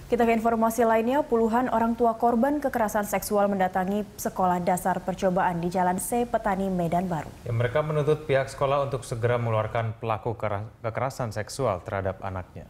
Kita ke informasi lainnya, puluhan orang tua korban kekerasan seksual mendatangi sekolah dasar percobaan di Jalan C, Petani, Medan Baru. Mereka menuntut pihak sekolah untuk segera mengeluarkan pelaku kekerasan seksual terhadap anaknya.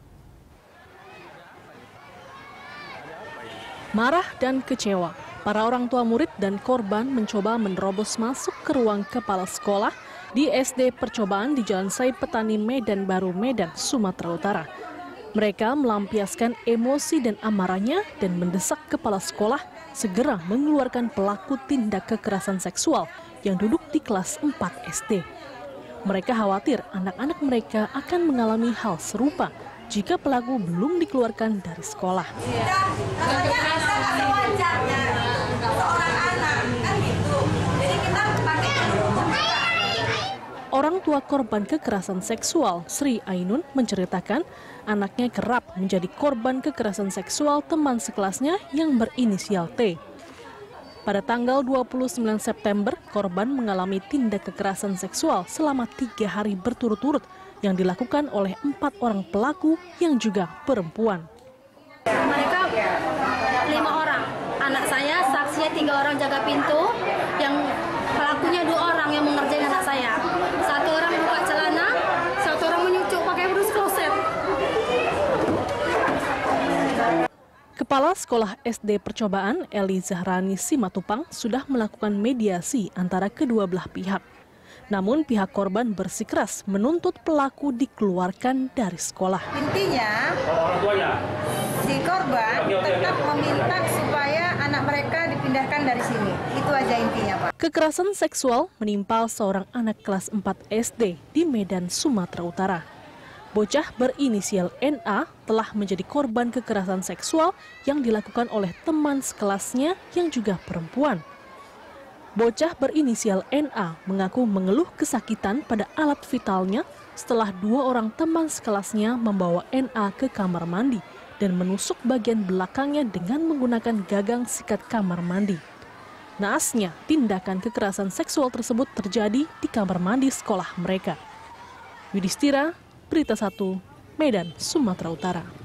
Marah dan kecewa, para orang tua murid dan korban mencoba menerobos masuk ke ruang kepala sekolah di SD Percobaan di Jalan C, Petani, Medan Baru, Medan, Sumatera Utara. Mereka melampiaskan emosi dan amarahnya dan mendesak kepala sekolah segera mengeluarkan pelaku tindak kekerasan seksual yang duduk di kelas 4 SD. Mereka khawatir anak-anak mereka akan mengalami hal serupa jika pelaku belum dikeluarkan dari sekolah. Orang tua korban kekerasan seksual, Sri Ainun, menceritakan anaknya kerap menjadi korban kekerasan seksual teman sekelasnya yang berinisial T. Pada tanggal 29 September, korban mengalami tindak kekerasan seksual selama 3 hari berturut-turut yang dilakukan oleh 4 orang pelaku yang juga perempuan. Mereka 5 orang, anak saya, saksinya 3 orang jaga pintu, yang pelakunya 2 orang yang mengerjakan anak saya. 1 orang buka celana, 1 orang menyucuk pakai brus kloset. Kepala Sekolah SD Percobaan, Eli Zahrani Simatupang, sudah melakukan mediasi antara kedua belah pihak. Namun pihak korban bersikeras menuntut pelaku dikeluarkan dari sekolah. Intinya, si korban tetap meminta supaya anak mereka dipindahkan dari sini. Itu aja intinya, Pak. Kekerasan seksual menimpa seorang anak kelas 4 SD di Medan, Sumatera Utara. Bocah berinisial NA telah menjadi korban kekerasan seksual yang dilakukan oleh teman sekelasnya yang juga perempuan. Bocah berinisial NA mengaku mengeluh kesakitan pada alat vitalnya setelah 2 orang teman sekelasnya membawa NA ke kamar mandi dan menusuk bagian belakangnya dengan menggunakan gagang sikat kamar mandi. Naasnya, tindakan kekerasan seksual tersebut terjadi di kamar mandi sekolah mereka. Yudhistira, Berita 1, Medan, Sumatera Utara.